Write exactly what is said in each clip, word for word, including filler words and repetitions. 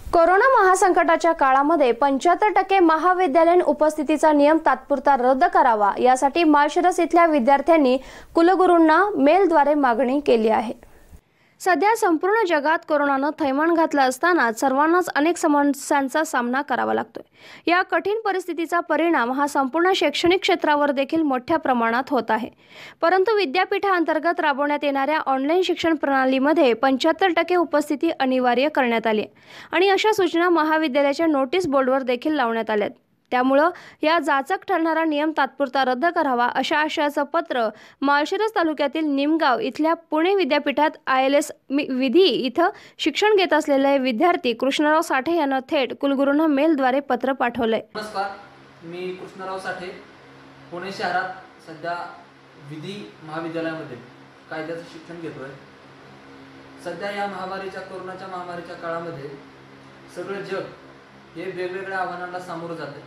Corona महासंकटाच्या काळामध्ये पंच्याहत्तर टक्के महाविद्यालयीन उपस्थितीचा नियम तात्पुरता रद्द करावा यासाठी माळशिरस इथल्या विद्यार्थ्यांनी कुलगुरूंना मेलद्वारे मागणी केली आहे। सध्या संपूर्ण जगात कोरोनानं थैमान घातलं असताना सर्वांनाच अनेक समस्यांचा सामना करावा लागतोय। या कठीण परिस्थितीचा परिणाम हा संपूर्ण शैक्षणिक क्षेत्रावर देखील मोठ्या प्रमाणात होत आहे। परंतु विद्यापीठांतर्गत राबवण्यात येणाऱ्या ऑनलाईन शिक्षण प्रणालीमध्ये पंच्याहत्तर टक्के उपस्थिती अनिवार्य करण्यात आली आणि अशा सूचना महाविद्यालयाच्या नोटीस बोर्डवर देखील लावण्यात आल्या। त्यामुळे या जाचक ठरणारा नियम तात्पुरता रद्द करावा अशा आशयाचं पत्र माळशिरस तालुक्यातील निमगाव इथल्या पुणे विद्यापीठात आय एल एस विधी इथं शिक्षण घेत असलेले विद्यार्थी कृष्णराव साठे यांना थेट कुलगुरूंना मेलद्वारे पत्र पाठवलंय। नमस्कार, मी कृष्णराव साठे पुणे शहरात सध्या विधी महाविद्यालयामध्ये कायद्याचं शिक्षण घेतोय। सध्या या महामारीच्या कोरोनाच्या महामारीच्या काळामध्ये सगळं जग हे वेगवेगळ्या आव्हानांना सामोरं जाते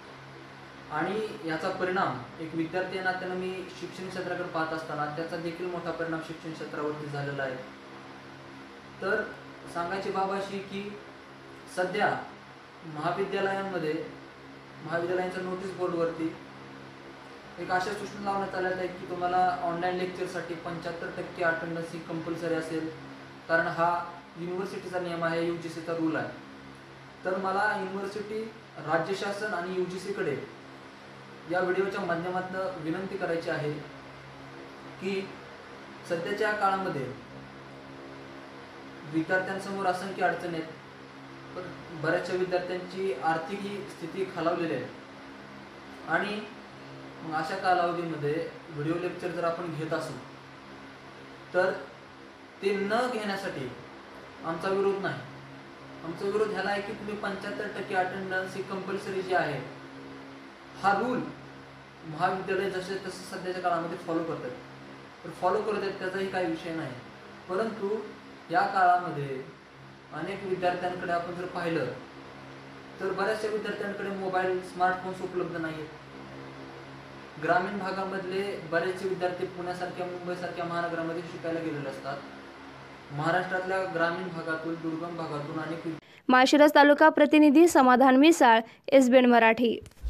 आणि याचा परिणाम एक विद्यार्थी या नात्याने मी शिक्षण क्षेत्राकडे पाहत असताना त्याचा देखील मोठा परिणाम शिक्षण क्षेत्रावरती झालेला आहे। तर सांगायची बाब अशी की सध्या महाविद्यालयांमध्ये महाविद्यालयांच्या नोटीस बोर्डवरती एक अशा सूचना लावण्यात आल्या आहेत की तुम्हाला ऑनलाईन लेक्चरसाठी पंच्याहत्तर टक्के अटेंडन्स ही कंपल्सरी असेल, कारण हा युनिव्हर्सिटीचा नियम आहे, यू जी सीचा रूल आहे। तर मला युनिव्हर्सिटी, राज्य शासन आणि यू जी सीकडे या व्हिडिओच्या माध्यमातून विनंती करायची आहे की सध्याच्या काळामध्ये विद्यार्थ्यांसमोर असंख्य अडचणी आहेत, पण बऱ्याचशा विद्यार्थ्यांची आर्थिक ही स्थिती खालावलेली आहे आणि मग अशा कालावधीमध्ये व्हिडिओ लेक्चर जर आपण घेत असू तर ते न घेण्यासाठी आमचा विरोध नाही। आमचा विरोध ह्याला आहे की तुम्ही पंच्याहत्तर टक्के अटेंडन्स ही कंपल्सरी जी आहे हा रूल महाविद्यालय जसे तसे सध्याच्या काळामध्ये फॉलो करतात, तर फॉलो करत आहेत त्याचाही काही विषय नाही। परंतु या काळामध्ये अनेक विद्यार्थ्यांकडे आपण जर पाहिलं तर बऱ्याचशा विद्यार्थ्यांकडे मोबाईल, स्मार्टफोन्स उपलब्ध नाही आहेत। ग्रामीण भागामधले बरेचसे विद्यार्थी पुण्यासारख्या, मुंबईसारख्या महानगरामध्ये शिकायला गेलेले असतात। महाराष्ट्रातल्या ग्रामीण भागातून, दुर्गम भागातून अनेक माळशिरस तालुका प्रतिनिधी Samadhan Misal, S B N Marathi.